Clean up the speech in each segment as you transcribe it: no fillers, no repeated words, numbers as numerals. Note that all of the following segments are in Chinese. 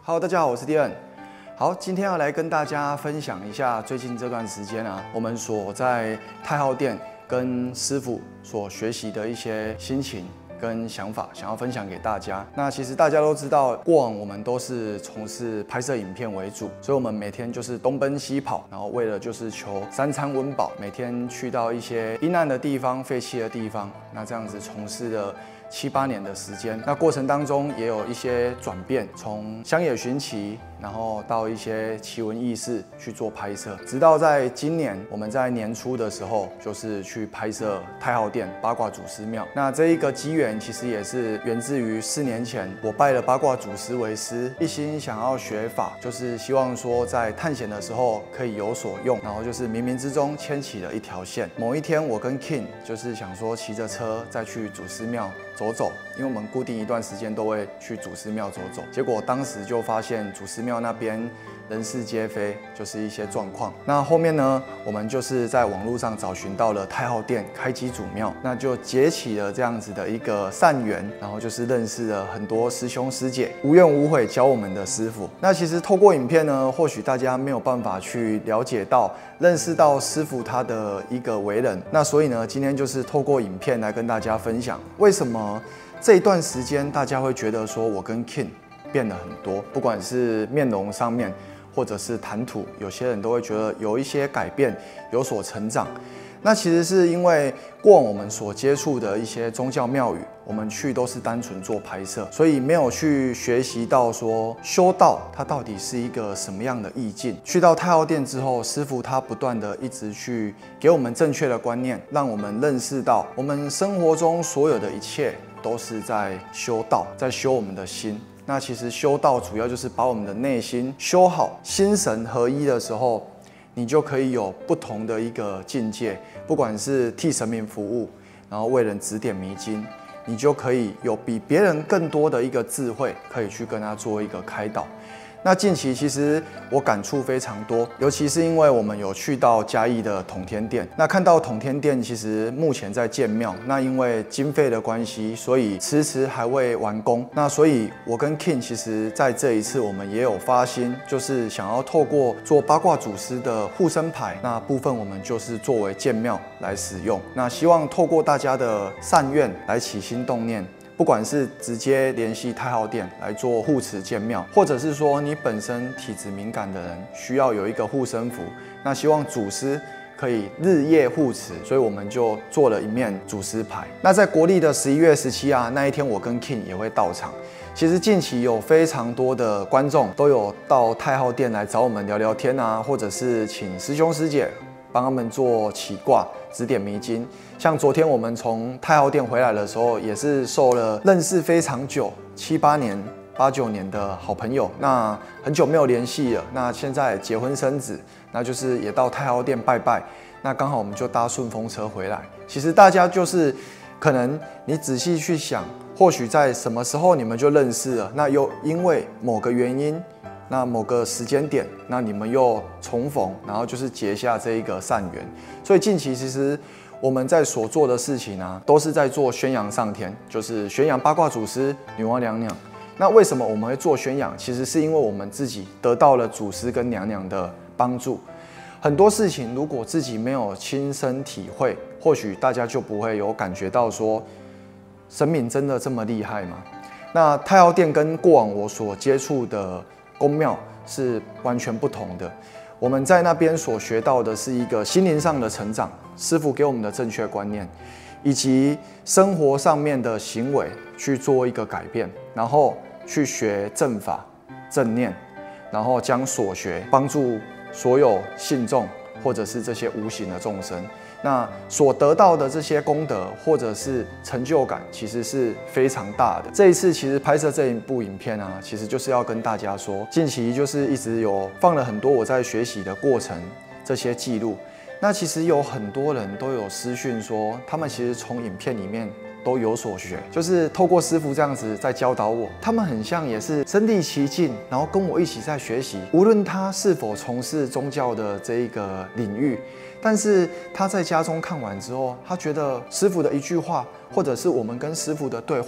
Hello， 大家好，我是 Dian。好，今天要来跟大家分享一下最近这段时间我们所在太浩店跟师傅所学习的一些心情跟想法，想要分享给大家。那其实大家都知道，过往我们都是从事拍摄影片为主，所以我们每天就是东奔西跑，然后为了就是求三餐温饱，每天去到一些阴暗的地方、废弃的地方，那这样子从事了7、8年的时间。那过程当中也有一些转变，从乡野寻奇，然后到一些奇闻异事去做拍摄，直到在今年我们在年初的时候，就是去拍摄太浩店八卦祖师庙。那这一个机缘其实也是源自于4年前，我拜了八卦祖师为师，一心想要学法，就是希望说在探险的时候可以有所用，然后就是冥冥之中牵起了一条线。某一天，我跟 King 就是想说骑着车再去祖师庙走走，因为我们固定一段时间都会去祖师庙走走。结果当时就发现祖师庙那边人事皆非，就是一些状况。那后面呢，我们就是在网络上找寻到了太浩店开基祖庙，那就结起了这样子的一个善缘，然后就是认识了很多师兄师姐，无怨无悔教我们的师傅。那其实透过影片呢，或许大家没有办法去了解到、认识到师傅他的一个为人。那所以呢，今天就是透过影片来跟大家分享，为什么这一段时间大家会觉得说我跟 King 变了很多，不管是面容上面，或者是谈吐，有些人都会觉得有一些改变，有所成长。那其实是因为过往我们所接触的一些宗教庙宇，我们去都是单纯做拍摄，所以没有去学习到说修道它到底是一个什么样的意境。去到太浩店之后，师傅他不断的一直去给我们正确的观念，让我们认识到我们生活中所有的一切都是在修道，在修我们的心。那其实修道主要就是把我们的内心修好，心神合一的时候，你就可以有不同的一个境界。不管是替神明服务，然后为人指点迷津，你就可以有比别人更多的一个智慧，可以去跟他做一个开导。那近期其实我感触非常多，尤其是因为我们有去到嘉义的统天殿，那看到统天殿其实目前在建庙，那因为经费的关系，所以迟迟还未完工。那所以我跟 King 其实在这一次我们也有发心，就是想要透过做八卦祖师的护身牌，那部分我们就是作为建庙来使用。那希望透过大家的善愿来起心动念，不管是直接联系太浩店来做护持建庙，或者是说你本身体质敏感的人需要有一个护身符，那希望祖师可以日夜护持，所以我们就做了一面祖师牌。那在国历的11月17那一天，我跟 King 也会到场。其实近期有非常多的观众都有到太浩店来找我们聊聊天或者是请师兄师姐帮他们做起卦、指点迷津。像昨天我们从太浩店回来的时候，也是受了认识非常久7、8年、8、9年的好朋友，那很久没有联系了。那现在结婚生子，那就是也到太浩店拜拜。那刚好我们就搭顺风车回来。其实大家就是可能你仔细去想，或许在什么时候你们就认识了，那又因为某个原因。那某个时间点，那你们又重逢，然后就是结下这一个善缘。所以近期其实我们在所做的事情都是在做宣扬上天，就是宣扬八卦祖师、女娲娘娘。那为什么我们会做宣扬？其实是因为我们自己得到了祖师跟娘娘的帮助。很多事情如果自己没有亲身体会，或许大家就不会有感觉到说，神明真的这么厉害吗？那太浩店跟过往我所接触的宫庙是完全不同的。我们在那边所学到的是一个心灵上的成长，师父给我们的正确观念，以及生活上面的行为去做一个改变，然后去学正法、正念，然后将所学帮助所有信众或者是这些无形的众生。那所得到的这些功德或者是成就感，其实是非常大的。这一次其实拍摄这一部影片其实就是要跟大家说，近期就是一直有放了很多我在学习的过程这些记录。那其实有很多人都有私讯说，他们其实从影片里面都有所学，就是透过师傅这样子在教导我，他们很像也是身临其境，然后跟我一起在学习。无论他是否从事宗教的这一个领域，但是他在家中看完之后，他觉得师傅的一句话，或者是我们跟师傅的对话，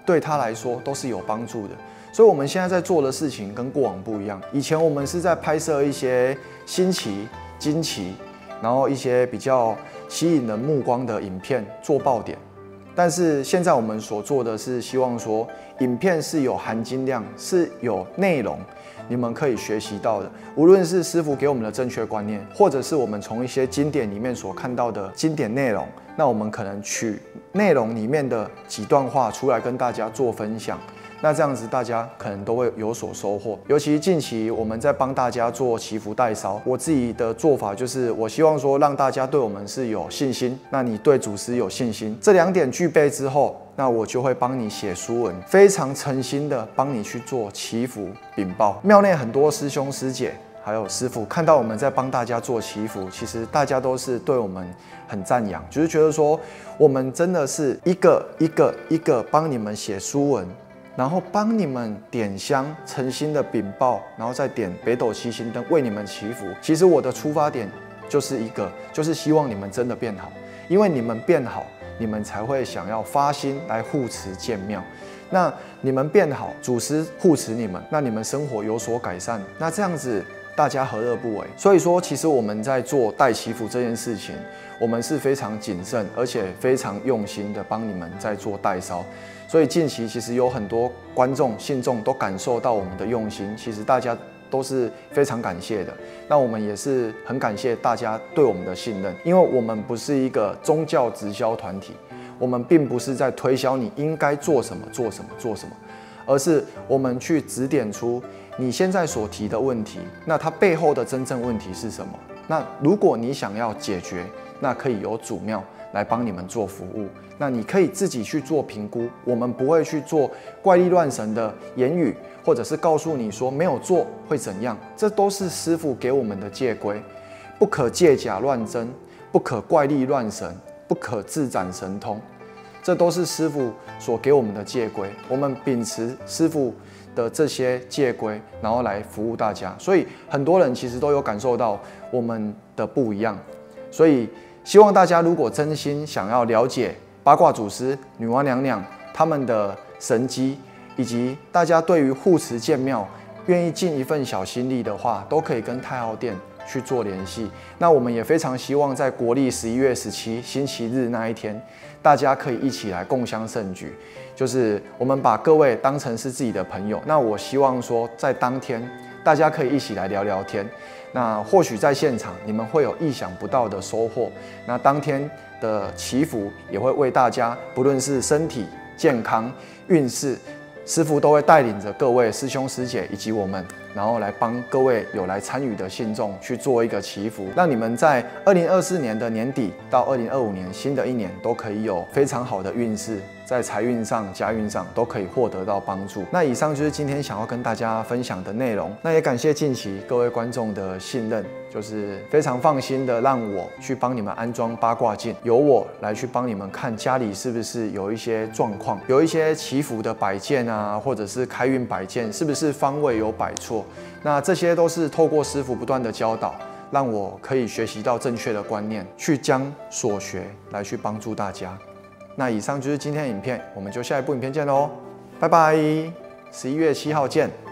对他来说都是有帮助的。所以我们现在在做的事情跟过往不一样。以前我们是在拍摄一些新奇、惊奇，然后一些比较吸引人目光的影片做爆点。但是现在我们所做的是希望说，影片是有含金量，是有内容，你们可以学习到的。无论是师傅给我们的正确观念，或者是我们从一些经典里面所看到的经典内容，那我们可能取内容里面的几段话出来跟大家做分享。那这样子大家可能都会有所收获。尤其近期我们在帮大家做祈福代烧，我自己的做法就是我希望说让大家对我们是有信心，那你对祖师有信心，这2点具备之后，那我就会帮你写书文，非常诚心的帮你去做祈福禀报。庙内很多师兄师姐还有师傅看到我们在帮大家做祈福，其实大家都是对我们很赞扬，就是觉得说我们真的是一个一个帮你们写书文，然后帮你们点香，诚心的禀报，然后再点北斗七星灯为你们祈福。其实我的出发点就是希望你们真的变好，因为你们变好，你们才会想要发心来护持建庙。那你们变好，祖师护持你们，那你们生活有所改善，那这样子大家何乐不为？所以说，其实我们在做代祈福这件事情，我们是非常谨慎，而且非常用心的帮你们在做代烧。所以近期其实有很多观众、信众都感受到我们的用心，其实大家都是非常感谢的。那我们也是很感谢大家对我们的信任，因为我们不是一个宗教直销团体，我们并不是在推销你应该做什么、做什么、做什么，而是我们去指点出你现在所提的问题，那它背后的真正问题是什么？那如果你想要解决，那可以由祖庙来帮你们做服务。那你可以自己去做评估，我们不会去做怪力乱神的言语，或者是告诉你说没有做会怎样，这都是师父给我们的戒规，不可借假乱真，不可怪力乱神，不可自展神通，这都是师父所给我们的戒规。我们秉持师父的这些戒规，然后来服务大家，所以很多人其实都有感受到我们的不一样。所以希望大家如果真心想要了解八卦祖师、女娲娘娘他们的神迹，以及大家对于护持建庙愿意尽一份小心力的话，都可以跟太昊殿去做联系。那我们也非常希望在国历11月17星期日那一天，大家可以一起来共襄盛举，就是我们把各位当成是自己的朋友。那我希望说，在当天大家可以一起来聊聊天。那或许在现场你们会有意想不到的收获。那当天的祈福也会为大家，不论是身体健康、运势，师父都会带领着各位师兄师姐以及我们，然后来帮各位有来参与的信众去做一个祈福，让你们在2024年的年底到2025年新的一年都可以有非常好的运势，在财运上、家运上都可以获得到帮助。那以上就是今天想要跟大家分享的内容。那也感谢近期各位观众的信任，就是非常放心的让我去帮你们安装八卦镜，由我来去帮你们看家里是不是有一些状况，有一些祈福的摆件啊，或者是开运摆件是不是方位有摆错。那这些都是透过师父不断的教导，让我可以学习到正确的观念，去将所学来去帮助大家。那以上就是今天的影片，我们就下一部影片见喽，拜拜，11月7号见。